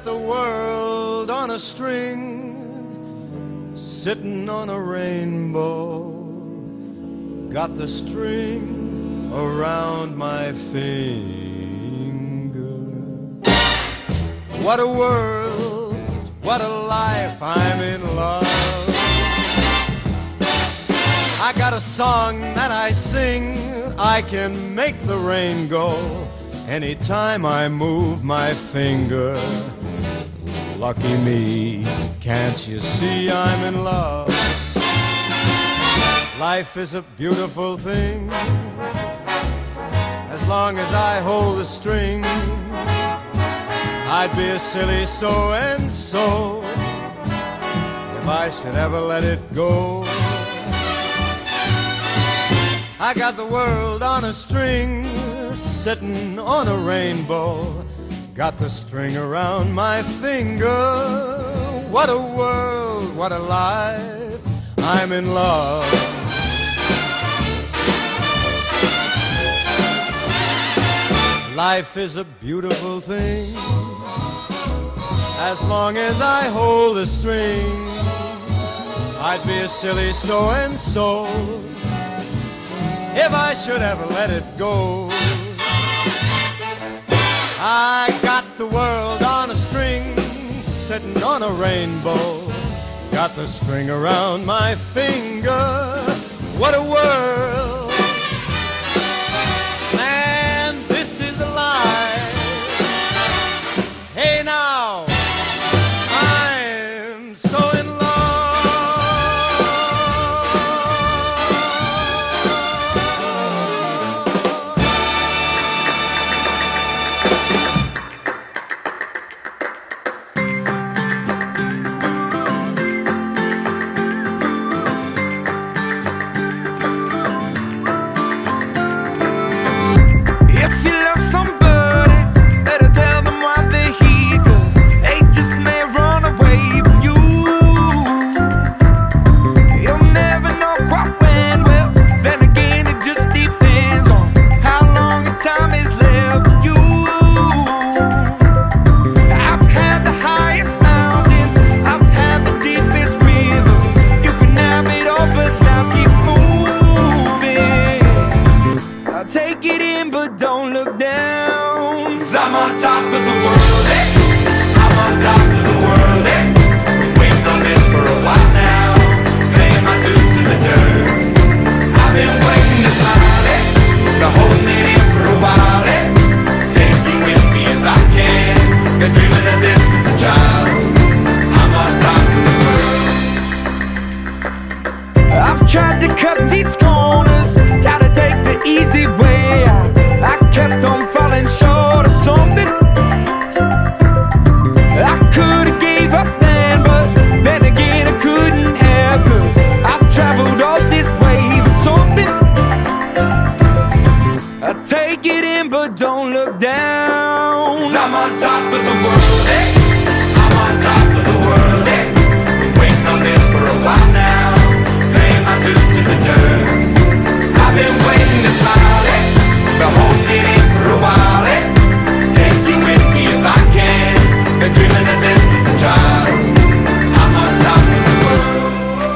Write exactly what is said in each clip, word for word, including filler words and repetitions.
the world on a string, sitting on a rainbow. Got the string around my finger. What a world, what a life, I'm in love. I got a song that I sing, I can make the rain go anytime I move my finger. Lucky me, can't you see I'm in love? Life is a beautiful thing, as long as I hold the string. I'd be a silly so-and-so if I should ever let it go. I got the world on a string, sitting on a rainbow. Got the string around my finger. What a world, what a life, I'm in love. Life is a beautiful thing, as long as I hold the string. I'd be a silly so-and-so if I should ever let it go. I got the world on a string, sitting on a rainbow. Got the string around my finger. What a world, man, this is a life. Hey now, I'm so in love. I'm on top of the world, eh? I'm on top of the world, eh? Been waiting on this for a while now, paying my dues to the dirt. I've been waiting to smile, eh? Been holding it in for a while, eh? Take you with me if I can. Been dreaming of this since a child. I'm on top of the world. I've tried to cut these corners, tried to take the easy way out. I kept on falling short of something. I could've gave up then, but then again I couldn't have, 'cause I've traveled all this way for something. I take it in but don't look down, 'cause I'm on top of the world, eh? I'm on top of the world, eh? Been waiting on this for a while now, paying my dues to the dirt. I've been waiting to smile, eh? Been holding it in for a while, eh? Take you with me if I can. Been dreaming of this since a child. I'm on top of the world.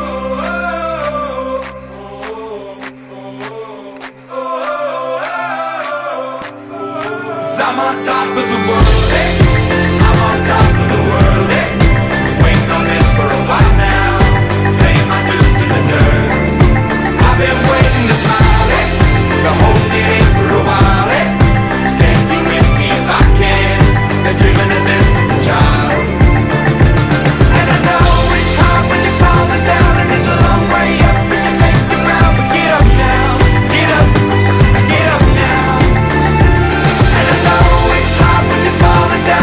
'Cause I'm on top of the world, eh? I'm on top of the world, eh? Waiting on this for a while now, paying my dues to the dirt. I've been waiting to smile, eh? Been holding it in for a while, eh? Take you with me if I can. Been dreaming of this since a child. And I know it's hard when you're falling down, and it's a long way up, and you make the ground, but get up now, get up, get up now. And I know it's hard when you're falling down.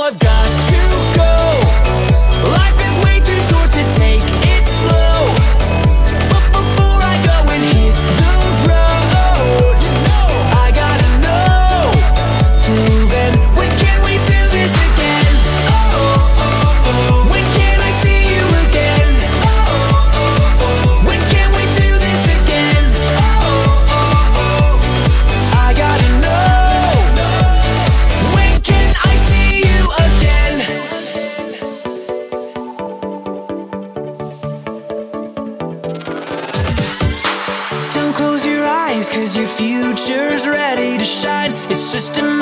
I've got to go. Life is way too short to take it slow. But before I go and hit the road, I gotta know. Till then, when can we do this again? Oh, oh, oh. When can I see you again? Oh, oh, oh. When can we do this again? Oh, oh, oh. I gotta know. When can I see you again? Don't close your eyes, 'cause your future's ready to shine. It's just a